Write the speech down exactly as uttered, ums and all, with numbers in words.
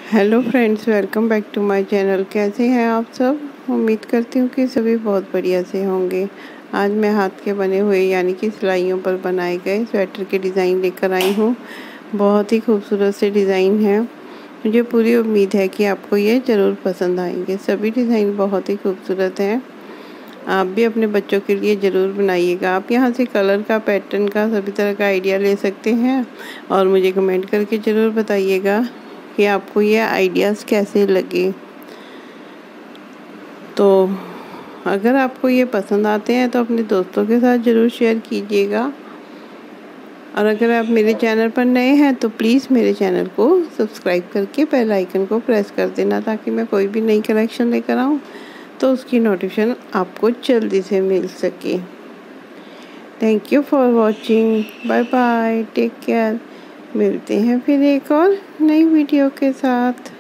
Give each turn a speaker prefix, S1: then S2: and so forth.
S1: Hello friends, welcome back to my channel. कैसे हैं आप सब? उम्मीद करती हूँ कि सभी बहुत बढ़िया से होंगे। आज मैं हाथ के बने हुए यानी कि सिलाइयों पर बनाए गए स्वेटर के डिज़ाइन लेकर आई हूँ। बहुत ही खूबसूरत से डिज़ाइन है। मुझे पूरी उम्मीद है कि आपको ये ज़रूर पसंद आएंगे। सभी डिज़ाइन बहुत ही खूबसूरत हैं। आप भी अपने बच्चों के लिए ज़रूर बनाइएगा। आप यहाँ से कलर का, पैटर्न का, सभी तरह का आइडिया ले सकते हैं और मुझे कमेंट करके ज़रूर बताइएगा कि आपको ये आइडियाज़ कैसे लगे। तो अगर आपको ये पसंद आते हैं तो अपने दोस्तों के साथ ज़रूर शेयर कीजिएगा। और अगर आप मेरे चैनल पर नए हैं तो प्लीज़ मेरे चैनल को सब्सक्राइब करके बेल आइकन को प्रेस कर देना, ताकि मैं कोई भी नई कलेक्शन लेकर आऊँ तो उसकी नोटिफिकेशन आपको जल्दी से मिल सके। Thank you for watching. Bye bye, take care. मिलते हैं फिर एक और नई वीडियो के साथ।